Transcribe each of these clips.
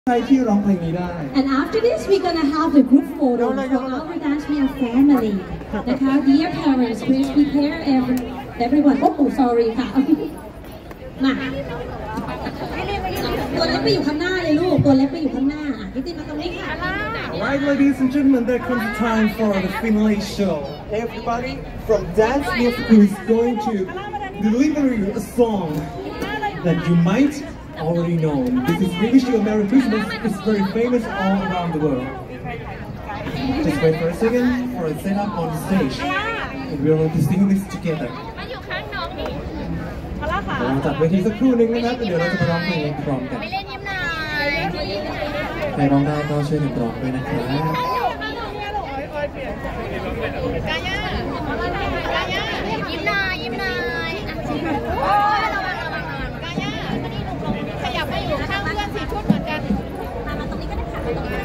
And after this, we're gonna have a group photo for our Dance Mia family. Dear parents, please prepare everyone. Oh, sorry ค่ะมาตัวเล็กไปอยู่ข้างหน้าเลยลูกตัวเล็กไปอยู่ข้างหน้าพี่ติ๊กมาตรงนี้ค่ะ Alright, ladies and gentlemen, there comes the time for the finale show. Everybody from Dance Mia is going to deliver you a song that you might already know. This is We Wish You a Merry Christmas. It's very famous all around the world. Just wait for a second for a setup on the stage. And we're going to sing this together. เราจัดเวทีสักครู่นึงนะครับเดี๋ยวเราจะมาร้องเพลงพร้อมกันใครร้องได้ก็ช่วยกันร้องด้วยนะครับยิ้มหน่อยยิ้มหน่อยขยับไปอยู่ข้างเพื่อนสีชุดเหมือนกันมาตรงนี้ก็ได้ค่ะไม่เล่น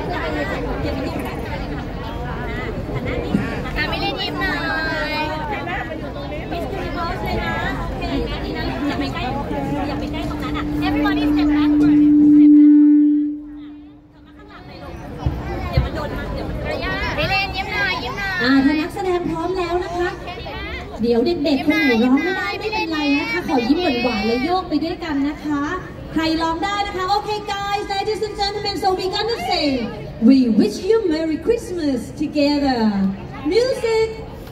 ยิ้มหน่อยมิสคูลิโมสเลยนะแค่นี้นะอย่าไปใกล้ตรงนั้นอ่ะ everybody step backward step back ข้างหลังเลยลูกอย่ามาโดนมันเดี๋ยวมันระยะไม่เล่นยิ้มหน่อยยิ้มหน่อยถ้านักแสดงพร้อมแล้วนะคะเดี๋ยวเด็กๆคนไหนร้องไม่ได้ไม่เป็นไรนะคะขอยิ้มหวานๆและโยกไปด้วยกันนะคะใครร้องได้นะคะ Okay guys, ladies and gentlemen, so we're gonna sing We Wish You Merry Christmas together. Music.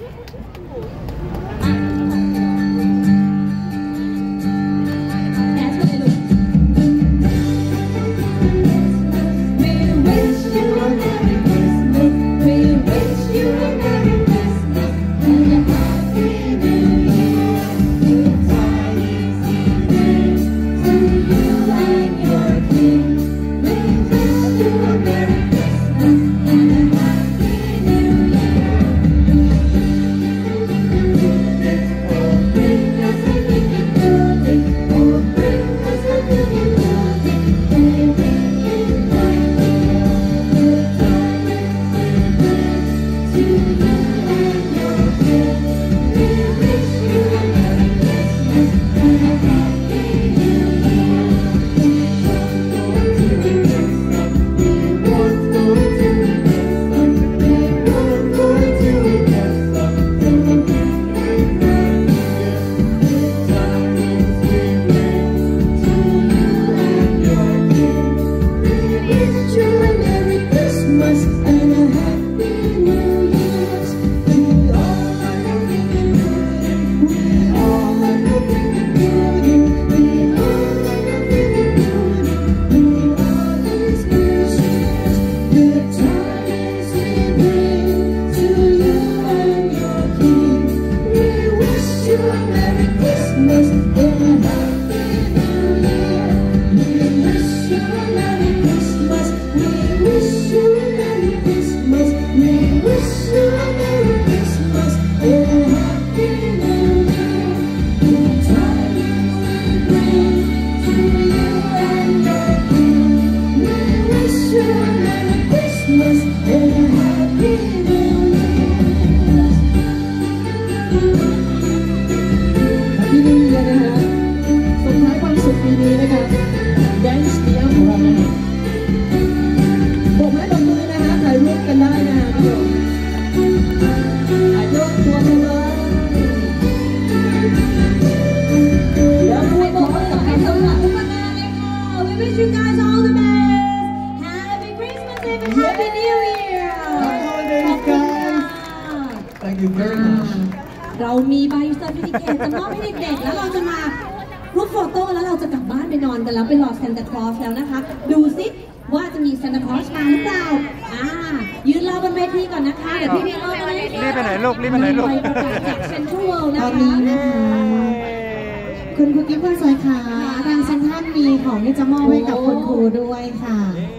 เรามีใบเซอร์ติฟิเคตจะมอบให้เด็กๆแล้วเราจะมารูปโฟโต้แล้วเราจะกลับบ้านไปนอนกันแล้วไปรอซานตาคลอสแล้วนะคะดูซิว่าจะมีซานตาคลอสมาหรือเปล่ายืนรอบนเวทีก่อนนะคะเดี๋ยวพี่ๆเอาไปเลยรีบไปไหนลูกรีบไปไหนลูกจากเซ็นทรัลเวิลด์นะคะคุณครูกิ๊บคนสวยค่ะทางเซ็นทรัลมีของที่จะมอบให้กับคุณครูด้วยค่ะ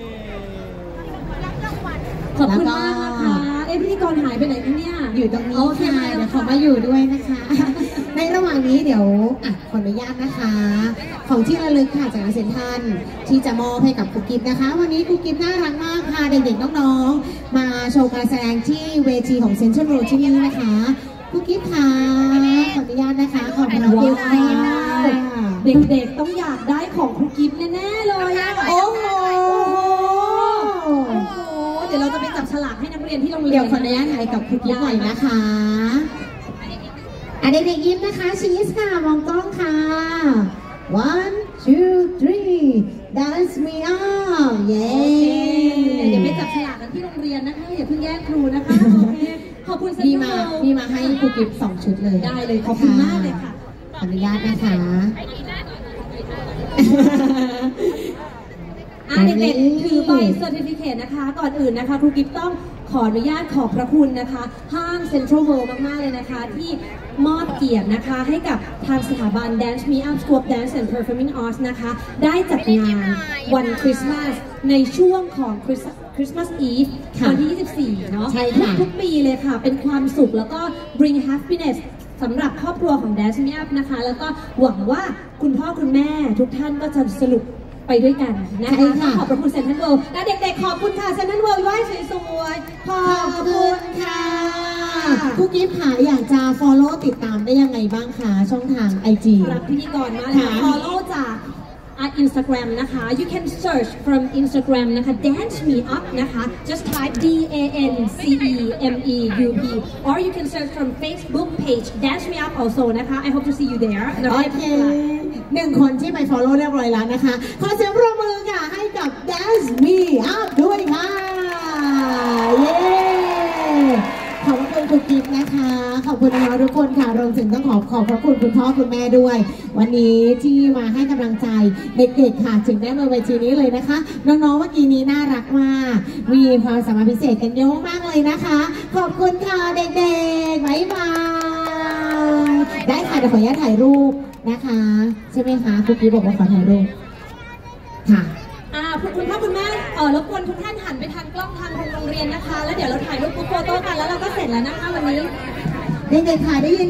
ขอบคุณมากนะคะพิธีกรหายไปไหนกันเนี่ยอยู่ตรงนี้ค่ะเดี๋ยวขอมาอยู่ด้วยนะคะในระหว่างนี้เดี๋ยวขออนุญาตนะคะของที่ระลึกค่ะจากเซ็นทรัลที่จะมอบให้กับครูกิ๊บนะคะวันนี้ครูกิ๊บน่ารักมากค่ะเด็กๆน้องๆมาโชว์การแสดงที่เวทีของเซ็นทรัลโรที่นี่นะคะครูกิ๊บค่ะขออนุญาตนะคะขอบคุณค่ะเด็กๆต้องอยากได้ของครูกิ๊บแน่ๆเลยโอ้โหากให้นักเรียนที่โรงเรียนเดี๋ยวขออนุญาตถ่ายกับคุณกิ๊ฟหน่อยนะคะเด็กๆยิ้มนะคะชีสค่ะมองกล้องค่ะ one two three dance me up เย้เดี๋ยวไปจับฉลากกันที่โรงเรียนนะคะอย่าเพิ่งแย่งครูนะคะโอเคขอบคุณเซ็นทรัลมีมาให้ครูกิ๊ฟ2 ชุดเลยได้เลยขอบคุณมากเลยค่ะขออนุญาตนะคะเด็กๆถือใบเซอร์ติฟิเคตนะคะก่อนอื่นนะคะครูกิ๊ฟต้องขออนุญาตขอบพระคุณนะคะห้างเซ็นทรัลเวิลด์มากๆเลยนะคะที่มอบเกียรตินะคะให้กับทางสถาบัน Dance Me Up School of Dance and Performing Arts นะคะได้จัดงานวันคริสต์มาสในช่วงของคริสต์มาสอีฟวันที่ 24 เนาะใช่ค่ะทุกปีเลยค่ะเป็นความสุขแล้วก็ bring happiness สำหรับครอบครัวของ Dance Me Up นะคะแล้วก็หวังว่าคุณพ่อคุณแม่ทุกท่านก็จะสนุกไปด้วยกันนะคะขอบพระคุณเซ็นทรัลเวิลด์และเด็กๆขอบคุณค่ะเซ็นทรัลเวิลด์ไหว้สวยๆขอบคุณค่ะครูกิ๊ฟค่ะอยากจะ follow ติดตามได้ยังไงบ้างคะช่องทาง IG รับพิธีกรมาเลยค่ะ follow จาก Instagram นะคะ you can search from Instagram นะคะ dance me up นะคะ just type DANCEMEUP or you can search from Facebook page dance me up also นะคะ I hope to see you there โอเค1 คนที่ไป follow เรียบร้อยแล้วนะคะขอเสียงปรบมือค่ะให้กับ Dance Me Up ด้วยค่ะเย้ขอบคุณครูกิ๊ฟนะคะขอบคุณน้องๆทุกคนค่ะรวมถึงต้องขอบพระคุณคุณพ่อคุณแม่ด้วยวันนี้ที่มาให้กำลังใจเด็กๆค่ะจึงได้มาเวทีนี้เลยนะคะน้องๆเมื่อกี้นี้น่ารักมากมีความสามารถพิเศษกันเยอะมากเลยนะคะขอบคุณค่ะเด็กๆบ๊ายบายได้ค่ะเดี๋ยวขออนุญาตถ่ายรูปนะคะใช่ไหมคะครูกิ๊ฟบอกว่าขอถ่ายรูปค่ะคุณพ่อคุณแม่รบกวนทุกท่านหันไปทางกล้องทางโรงเรียนนะคะแล้วเดี๋ยวเราถ่ายรูปกรุ๊ปโฟโต้กันแล้วเราก็เสร็จแล้วนะคะวันนี้เด็กๆค่ะได้ยิน